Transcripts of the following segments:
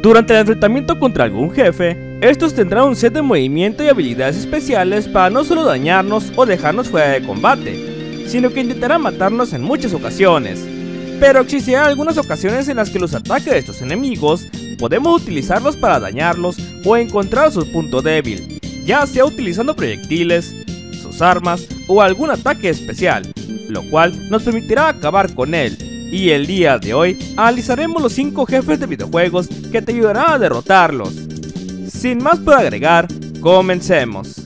Durante el enfrentamiento contra algún jefe, estos tendrán un set de movimiento y habilidades especiales para no solo dañarnos o dejarnos fuera de combate, sino que intentarán matarnos en muchas ocasiones. Pero existirán algunas ocasiones en las que los ataques de estos enemigos podemos utilizarlos para dañarlos o encontrar su punto débil, ya sea utilizando proyectiles, sus armas o algún ataque especial, lo cual nos permitirá acabar con él. Y el día de hoy analizaremos los 5 jefes de videojuegos que te ayudarán a derrotarlos. Sin más por agregar, comencemos.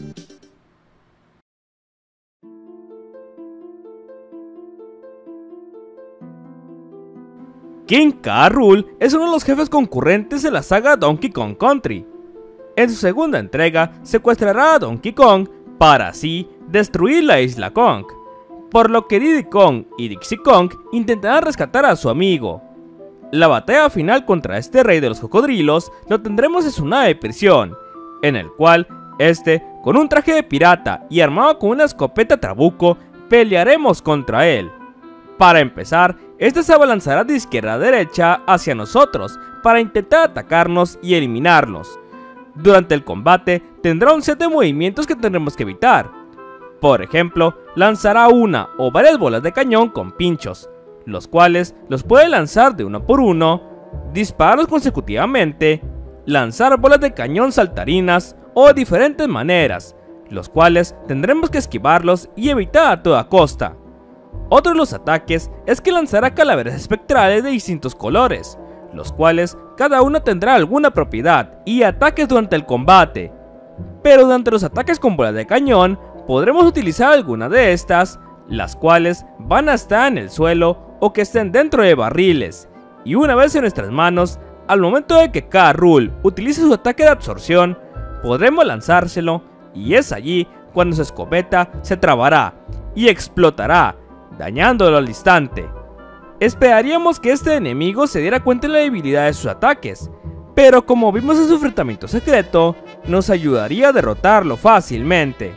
King K. Rool es uno de los jefes concurrentes de la saga Donkey Kong Country. En su segunda entrega, secuestrará a Donkey Kong para así destruir la isla Kong, por lo que Diddy Kong y Dixie Kong intentarán rescatar a su amigo. La batalla final contra este rey de los cocodrilos lo tendremos en su nave de prisión, en el cual con un traje de pirata y armado con una escopeta trabuco, pelearemos contra él. Para empezar, se abalanzará de izquierda a derecha hacia nosotros para intentar atacarnos y eliminarnos. Durante el combate tendrá un set de movimientos que tendremos que evitar. Por ejemplo, lanzará una o varias bolas de cañón con pinchos, los cuales los puede lanzar de uno por uno, dispararlos consecutivamente, lanzar bolas de cañón saltarinas o de diferentes maneras, los cuales tendremos que esquivarlos y evitar a toda costa. Otro de los ataques es que lanzará calaveras espectrales de distintos colores, los cuales cada uno tendrá alguna propiedad y ataques durante el combate. Pero durante los ataques con bolas de cañón podremos utilizar alguna de estas, las cuales van a estar en el suelo o que estén dentro de barriles, y una vez en nuestras manos, al momento de que K. Rool utilice su ataque de absorción, podremos lanzárselo, y es allí cuando su escopeta se trabará y explotará, dañándolo al instante. Esperaríamos que este enemigo se diera cuenta de la debilidad de sus ataques, pero como vimos en su enfrentamiento secreto, nos ayudaría a derrotarlo fácilmente.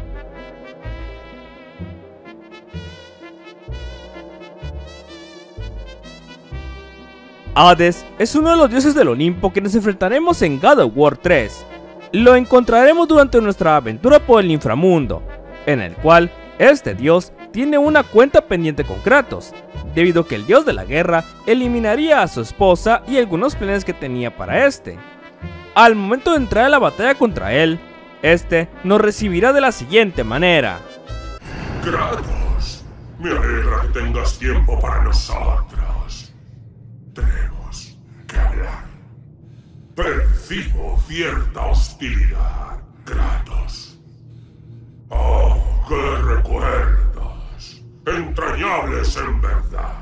Hades es uno de los dioses del Olimpo que nos enfrentaremos en God of War 3. Lo encontraremos durante nuestra aventura por el inframundo, en el cual este dios tiene una cuenta pendiente con Kratos, debido a que el dios de la guerra eliminaría a su esposa y algunos planes que tenía para Al momento de entrar a la batalla contra él, nos recibirá de la siguiente manera: Kratos, me alegra que tengas tiempo para nosotros. Tenemos que hablar. Percibo cierta hostilidad, Kratos. Oh, qué recuerdos, entrañables en verdad.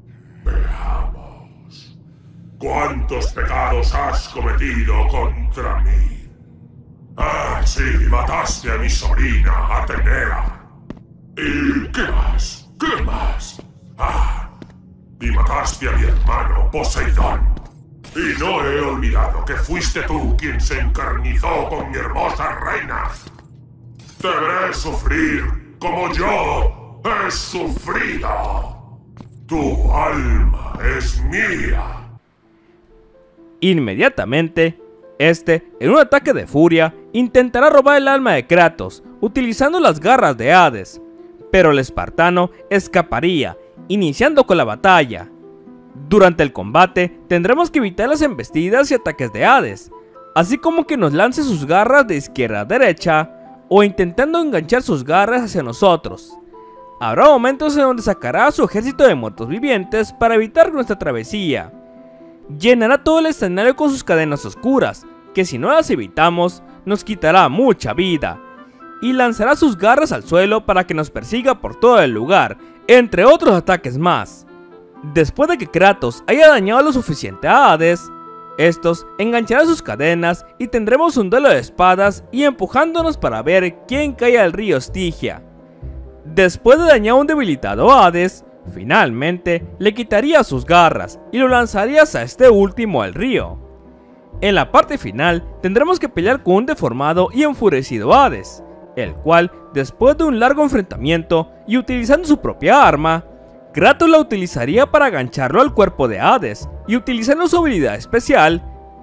Veamos, ¿cuántos pecados has cometido contra mí? Ah, sí, mataste a mi sobrina, Atenea. ¿Y qué más? ¿Qué más? Ah, y mataste a mi hermano, Poseidón. Y no he olvidado que fuiste tú quien se encarnizó con mi hermosa reina. Te veré sufrir como yo he sufrido. Tu alma es mía. Inmediatamente, en un ataque de furia, intentará robar el alma de Kratos, utilizando las garras de Hades. Pero el espartano escaparía, iniciando con la batalla. Durante el combate, tendremos que evitar las embestidas y ataques de Hades, así como que nos lance sus garras de izquierda a derecha, o intentando enganchar sus garras hacia nosotros. Habrá momentos en donde sacará a su ejército de muertos vivientes para evitar nuestra travesía. Llenará todo el escenario con sus cadenas oscuras, que si no las evitamos, nos quitará mucha vida. Y lanzará sus garras al suelo para que nos persiga por todo el lugar, entre otros ataques más. Después de que Kratos haya dañado lo suficiente a Hades, estos engancharán sus cadenas y tendremos un duelo de espadas y empujándonos para ver quién cae al río Stygia. Después de dañar a un debilitado Hades, finalmente le quitaría sus garras y lo lanzarías a este último al río. En la parte final tendremos que pelear con un deformado y enfurecido Hades, el cual, después de un largo enfrentamiento y utilizando su propia arma, Kratos la utilizaría para agancharlo al cuerpo de Hades y utilizando su habilidad especial,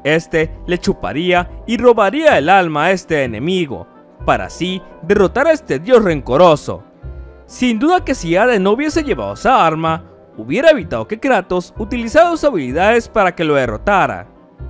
Este le chuparía y robaría el alma a este enemigo, para así derrotar a este dios rencoroso. Sin duda que si Hades no hubiese llevado esa arma, hubiera evitado que Kratos utilizara sus habilidades para que lo derrotara.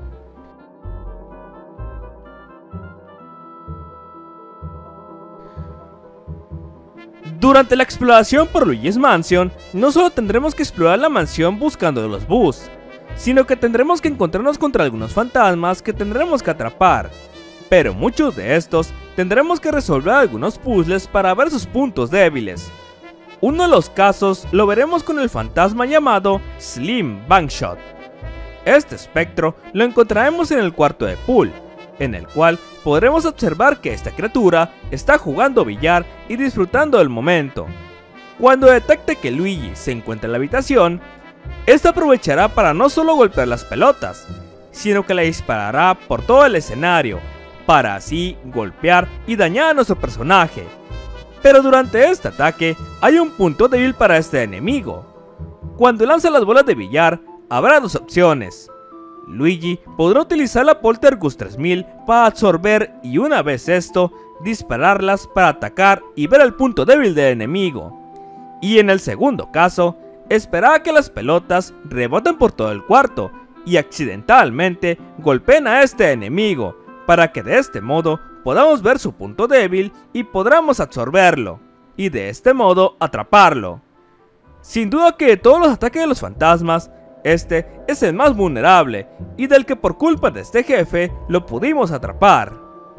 Durante la exploración por Luigi's Mansion, no solo tendremos que explorar la mansión buscando los Boos, sino que tendremos que encontrarnos contra algunos fantasmas que tendremos que atrapar, pero muchos de estos tendremos que resolver algunos puzzles para ver sus puntos débiles. Uno de los casos lo veremos con el fantasma llamado Slim Bankshot. Este espectro lo encontraremos en el cuarto de Pool, en el cual podremos observar que esta criatura está jugando billar y disfrutando del momento. Cuando detecte que Luigi se encuentra en la habitación, este aprovechará para no solo golpear las pelotas, sino que la disparará por todo el escenario, para así golpear y dañar a nuestro personaje. Pero durante este ataque hay un punto débil para este enemigo. Cuando lanza las bolas de billar, habrá dos opciones. Luigi podrá utilizar la Poltergust 3000 para absorber y una vez esto, dispararlas para atacar y ver el punto débil del enemigo. Y en el segundo caso, esperar a que las pelotas reboten por todo el cuarto y accidentalmente golpeen a este enemigo, para que de este modo podamos ver su punto débil y podamos absorberlo, y de este modo atraparlo. Sin duda que de todos los ataques de los fantasmas, este es el más vulnerable y del que por culpa de este jefe lo pudimos atrapar.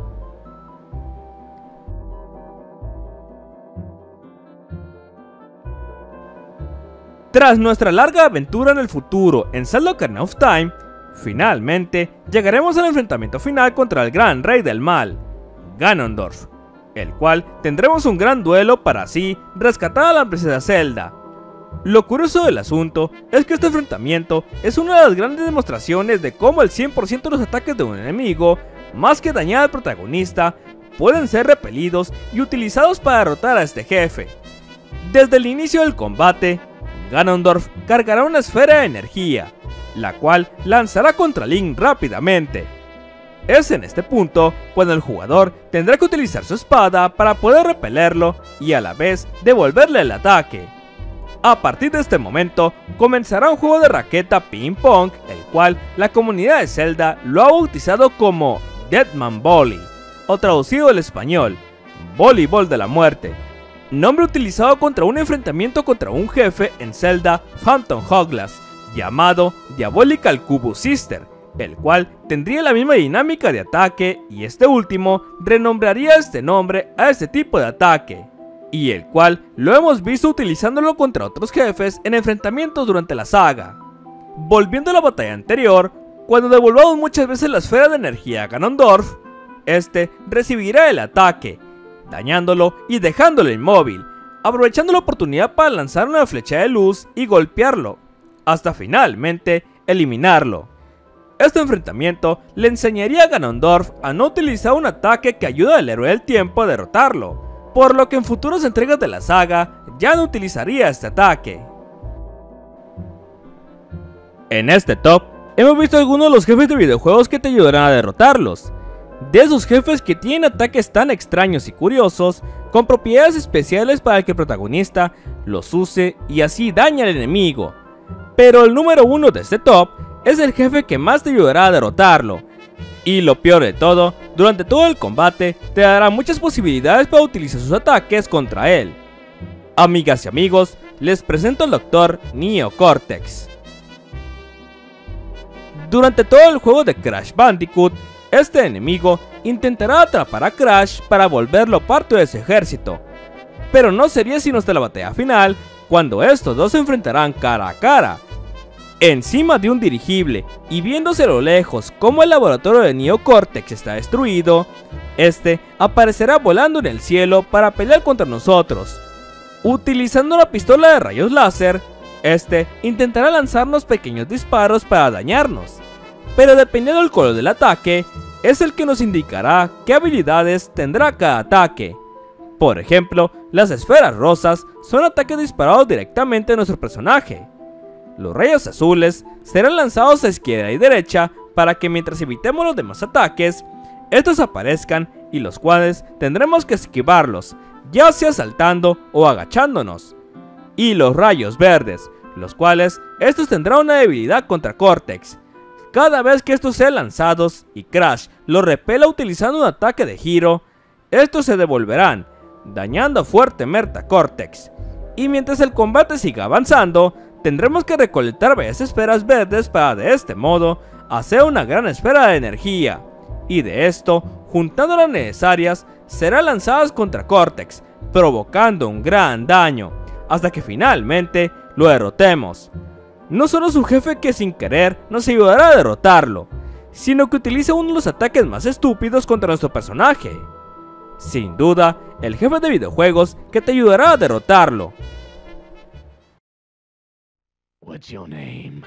Tras nuestra larga aventura en el futuro en Zelda Ocarina of Time, finalmente llegaremos al enfrentamiento final contra el gran rey del mal, Ganondorf, el cual tendremos un gran duelo para así rescatar a la princesa Zelda. Lo curioso del asunto es que este enfrentamiento es una de las grandes demostraciones de cómo el 100% de los ataques de un enemigo, más que dañar al protagonista, pueden ser repelidos y utilizados para derrotar a este jefe. Desde el inicio del combate, Ganondorf cargará una esfera de energía, la cual lanzará contra Link rápidamente. Es en este punto cuando el jugador tendrá que utilizar su espada para poder repelerlo y a la vez devolverle el ataque. A partir de este momento, comenzará un juego de raqueta ping-pong, el cual la comunidad de Zelda lo ha bautizado como Deadman Volley, o traducido al español, Voleibol de la Muerte, nombre utilizado contra un enfrentamiento contra un jefe en Zelda Phantom Hourglass, llamado Diabolical Cubo Sister, el cual tendría la misma dinámica de ataque y este último renombraría este nombre a este tipo de ataque, y el cual lo hemos visto utilizándolo contra otros jefes en enfrentamientos durante la saga. Volviendo a la batalla anterior, cuando devolvamos muchas veces la esfera de energía a Ganondorf, este recibirá el ataque, dañándolo y dejándolo inmóvil, aprovechando la oportunidad para lanzar una flecha de luz y golpearlo, hasta finalmente eliminarlo. Este enfrentamiento le enseñaría a Ganondorf a no utilizar un ataque que ayuda al héroe del tiempo a derrotarlo, por lo que en futuras entregas de la saga ya no utilizaría este ataque. En este top hemos visto algunos de los jefes de videojuegos que te ayudarán a derrotarlos. De esos jefes que tienen ataques tan extraños y curiosos, con propiedades especiales para que el protagonista los use y así dañe al enemigo. Pero el número 1 de este top es el jefe que más te ayudará a derrotarlo. Y lo peor de todo, durante todo el combate te dará muchas posibilidades para utilizar sus ataques contra él. Amigas y amigos, les presento al Dr. Neo Cortex. Durante todo el juego de Crash Bandicoot, este enemigo intentará atrapar a Crash para volverlo parte de su ejército, pero no sería sino hasta la batalla final, cuando estos dos se enfrentarán cara a cara, encima de un dirigible, y viéndose a lo lejos como el laboratorio de Neo Cortex está destruido, este aparecerá volando en el cielo para pelear contra nosotros. Utilizando una pistola de rayos láser, este intentará lanzarnos pequeños disparos para dañarnos, pero dependiendo del color del ataque, es el que nos indicará qué habilidades tendrá cada ataque. Por ejemplo, las esferas rosas son ataques disparados directamente a nuestro personaje. Los rayos azules serán lanzados a izquierda y derecha para que mientras evitemos los demás ataques, estos aparezcan y los cuales tendremos que esquivarlos, ya sea saltando o agachándonos. Y los rayos verdes, los cuales estos tendrán una debilidad contra Cortex. Cada vez que estos sean lanzados y Crash los repela utilizando un ataque de giro, estos se devolverán, dañando fuertemente a Cortex. Y mientras el combate siga avanzando, tendremos que recolectar varias esferas verdes para de este modo hacer una gran esfera de energía. Y de esto, juntando las necesarias, serán lanzadas contra Cortex, provocando un gran daño, hasta que finalmente lo derrotemos. No solo su jefe que sin querer nos ayudará a derrotarlo, sino que utiliza uno de los ataques más estúpidos contra nuestro personaje. Sin duda, el jefe de videojuegos que te ayudará a derrotarlo. What's your name?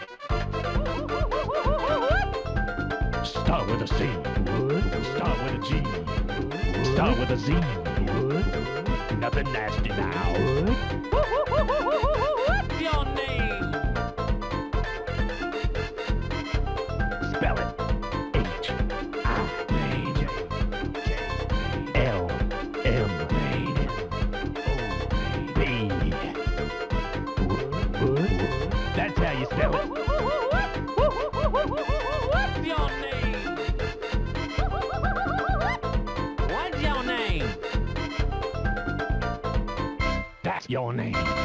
Start with a C. Start with a G. Start with a Z. Nothing nasty now. What's your name? Spell it. H-I-L-M-B. That's how you spell it. What's your name? What's your name? That's your name.